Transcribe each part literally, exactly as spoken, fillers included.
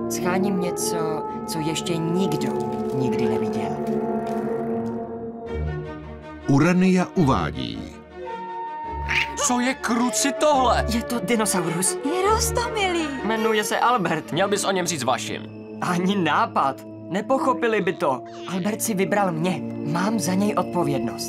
Scháním něco, co ještě nikdo nikdy neviděl. Urania uvádí. Co je kruci tohle? Je to dinosaurus. Je roztomilý. Jmenuje se Albert. Měl bys o něm říct vašim. Ani nápad. Nepochopili by to. Albert si vybral mě. Mám za něj odpovědnost.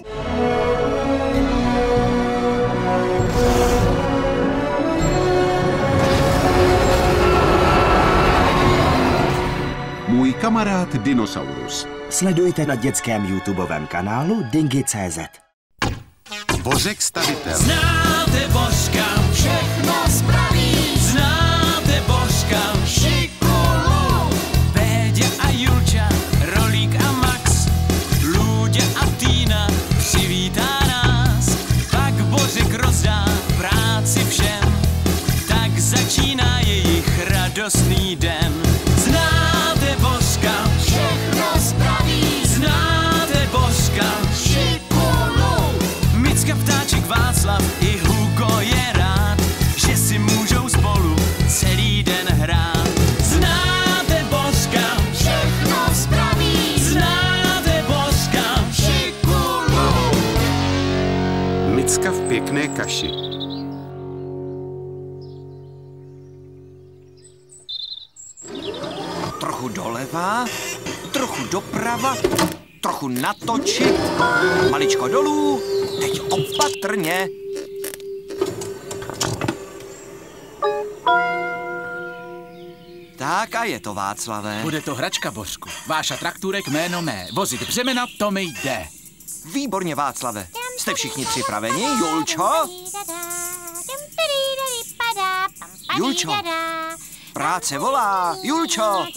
Můj kamarád Dinosaurus. Sledujte na dětském YouTubeovém kanálu Dingy tečka cé zet. Bořek stavitel. Znáte Božka, všechno spraví. Znáte Božka, šikulu. Péďa a Julča, Rolík a Max, Lůďa a Týna přivítá nás. Pak Bořek rozdá práci všem, tak začíná jejich radostný den. Znáte Božka, všechno spraví. Znáte Božka, šikulu. Micka, Ptáček, Václav i Hugo je rád, že si můžou spolu celý den hrát. Znáte Božka, všechno spraví. Znáte Božka, šikulu. Micka v pěkné kaši. Trochu doleva, trochu doprava, trochu natočit, maličko dolů, teď opatrně. Tak a je to, Václavé. Bude to hračka, Božku. Váša traktůrek jméno mé. Vozit břemena, to mi jde. Výborně, Václave. Jste všichni připraveni, Julčo? Julčo, práce volá, Julčo.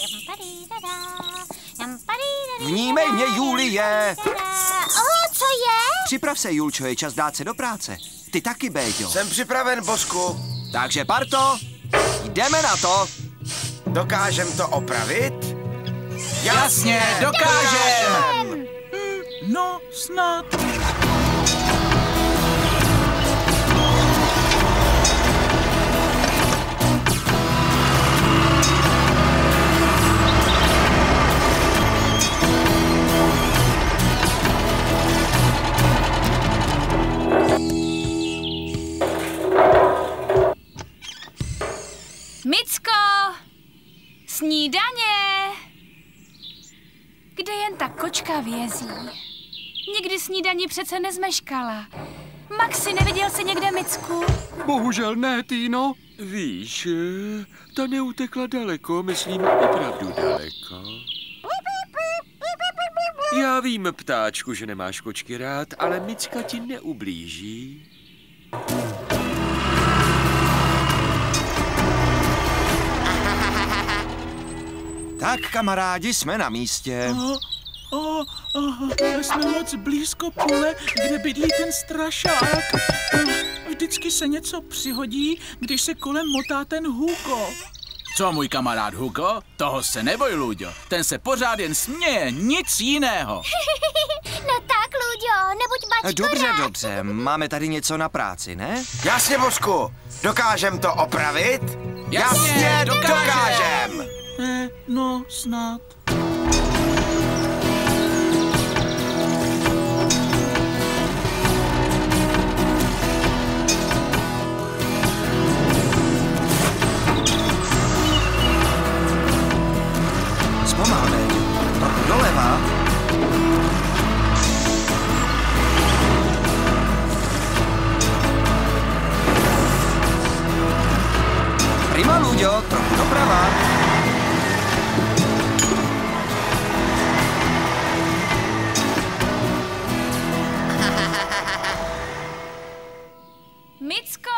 Vnímej mě, Julie. O, co je? Připrav se, Julčo, je čas dát se do práce. Ty taky, Béďo. Jsem připraven, Božku. Takže, parto, jdeme na to. Dokážem to opravit? Jasně, dokážem! Hm, no, snad. Micko! Snídaně! Kde jen ta kočka vězí? Nikdy snídaní přece nezmeškala. Maxi, neviděl jsi někde Micku? Bohužel ne, Týno. Víš, ta neutekla daleko, myslím opravdu daleko. Já vím, ptáčku, že nemáš kočky rád, ale Micka ti neublíží. Tak, kamarádi, jsme na místě. O, o, o, jsme moc blízko pole, kde bydlí ten strašák. Vždycky se něco přihodí, když se kolem motá ten Hugo. Co, můj kamarád Hugo? Toho se neboj, Luďo. Ten se pořád jen směje, nic jiného. No tak, Luďo, nebuď bačko. Dobře, dobře, máme tady něco na práci, ne? Jasně, Božku. Dokážem to opravit? Jasně, dokážem. dokážem. Eh, no, snad. Zpomal, Béďo. Trochu doleva. Prima, Luďo, trochu doprava. Micko!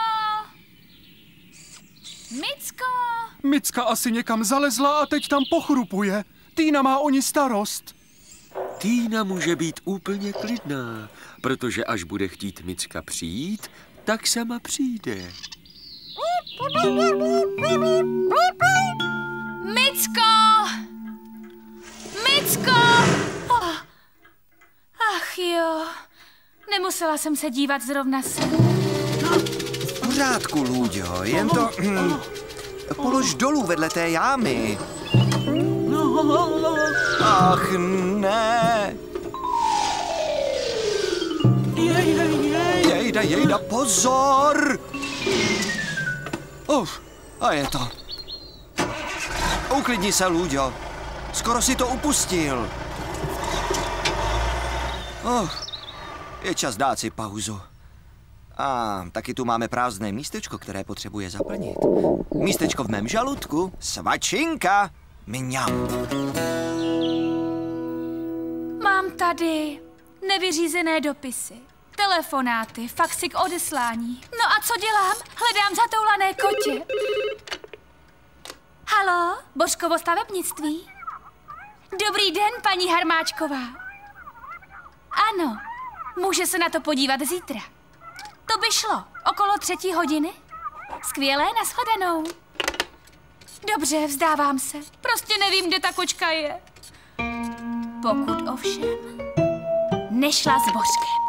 Micko! Micka asi někam zalezla a teď tam pochrupuje. Týna má o ní starost. Týna může být úplně klidná, protože až bude chtít Micka přijít, tak sama přijde. Micko! Micko! Oh. Ach jo, nemusela jsem se dívat zrovna sem. V pořádku, Lůďo, jen to... Hm, polož dolů vedle té jámy. Ach ne. Jej, jej, jej. Jejda, jejda, pozor. Uf, a je to. Uklidni se, Luďo. Skoro si to upustil. Oh, je čas dát si pauzu. A taky tu máme prázdné místečko, které potřebuje zaplnit. Místečko v mém žaludku. Svačinka. Mňam. Mám tady nevyřízené dopisy, telefonáty, faxy k odeslání. No a co dělám? Hledám zatoulané kotě. Haló, Božkovo stavebnictví? Dobrý den, paní Harmáčková. Ano, může se na to podívat zítra. To by šlo. Okolo třetí hodiny? Skvělé, nashledanou. Dobře, vzdávám se. Prostě nevím, kde ta kočka je. Pokud ovšem nešla s Božkem.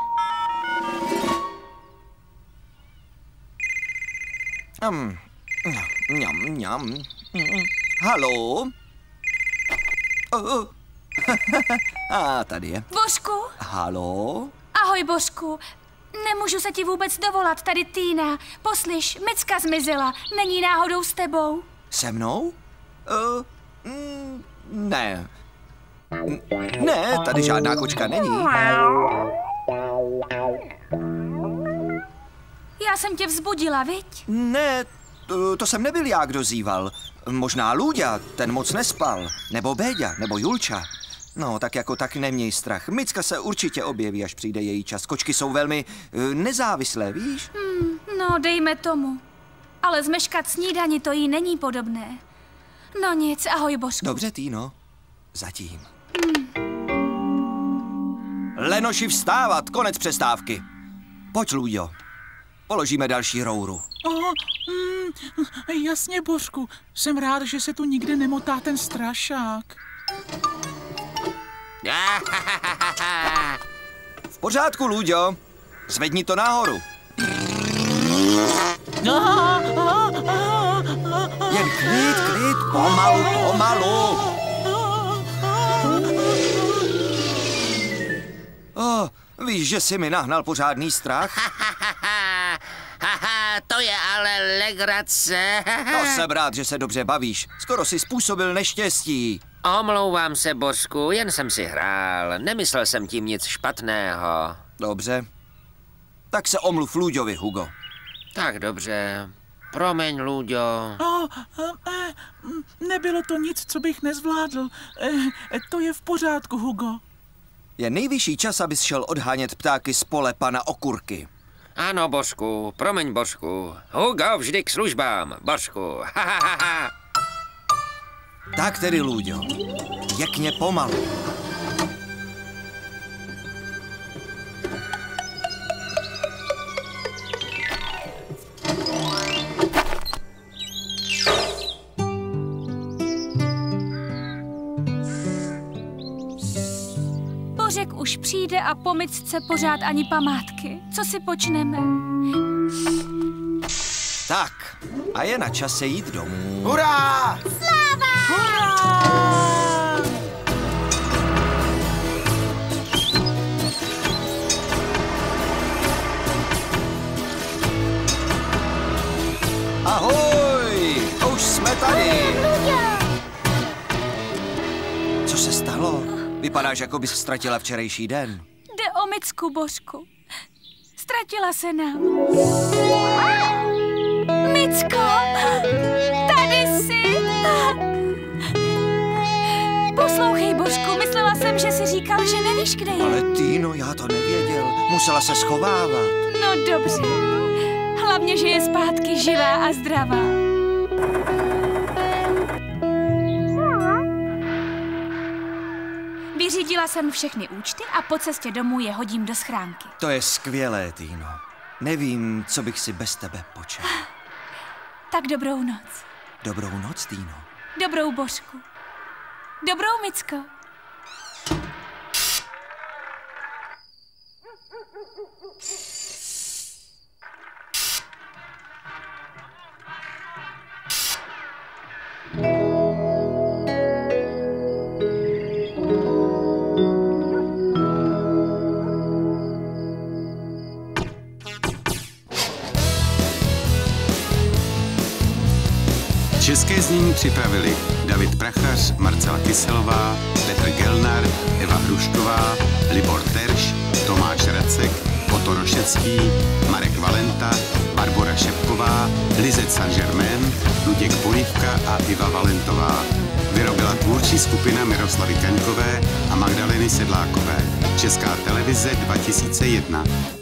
Um, mňam, mňam. Haló? Oh. A tady je. Božku? Haló? Ahoj, Božku. Nemůžu se ti vůbec dovolat, tady Týna. Poslyš, Micka zmizela. Není náhodou s tebou? Se mnou? Uh, mm, ne. Ne, tady žádná kočka není. Já jsem tě vzbudila, viď? Ne, to, to jsem nebyl já, kdo zýval. Možná Lůďa, ten moc nespal. Nebo Béďa, nebo Julča. No, tak jako tak neměj strach. Micka se určitě objeví, až přijde její čas. Kočky jsou velmi uh, nezávislé, víš? Hmm, no, dejme tomu. Ale zmeškat snídani to jí není podobné. No nic, ahoj, Božku. Dobře, Týno. Zatím. Hmm. Lenoši, vstávat, konec přestávky. Pojď, Lůďo. Položíme další rouru. Oh, mm, jasně, Božku. Jsem rád, že se tu nikde nemotá ten strašák. V pořádku, Lůďo. Zvedni to nahoru. Jen klid, klid, pomalu, pomalu. Oh, víš, že jsi mi nahnal pořádný strach? Haha, to je ale legrace. No, jsem rád, že se dobře bavíš. Skoro si způsobil neštěstí. Omlouvám se, Božku, jen jsem si hrál. Nemyslel jsem tím nic špatného. Dobře. Tak se omluv Lůďovi, Hugo. Tak dobře. Promiň, Lůďo. Oh, eh, nebylo to nic, co bych nezvládl. Eh, to je v pořádku, Hugo. Je nejvyšší čas, abys šel odhánět ptáky z pole pana Okurky. Ano, Božku, promiň, Božku. Hugo vždy k službám, Božku. Ha, ha, ha, ha. Tak tedy, Lůďo, pěkně pomalu. Božek už přijde a po Micce pořád ani památky. Co si počneme? Tak, a je na čase jít domů. Hurá! Sláva! Hurá! Ahoj! Už jsme tady! Co se stalo? Vypadáš, jako bys ztratila včerejší den. Jde o Micku, Božku. Ztratila se nám. Micko! Tady jsi! Poslouchej, Božku, myslela jsem, že jsi říkal, že nevíš, kde je. Ale Týno, já to nevěděl. Musela se schovávat. No dobře. Hlavně, že je zpátky živá a zdravá. Vyřídila jsem všechny účty a po cestě domů je hodím do schránky. To je skvělé, Týno. Nevím, co bych si bez tebe počal. Tak dobrou noc. Dobrou noc, Týno. Dobrou, Božku. Dobrou, Micko. České znění připravili David Prachař, Marcela Kyselová, Petr Gelnar, Eva Hrušková, Libor Terš, Tomáš Racek, Otto Rošecký, Marek Valenta, Barbora Šepková, Lizet Saint-Germain, Luděk Polívka a Iva Valentová. Vyrobila tvůrčí skupina Miroslavy Kaňkové a Magdaleny Sedlákové. Česká televize dva tisíce jedna.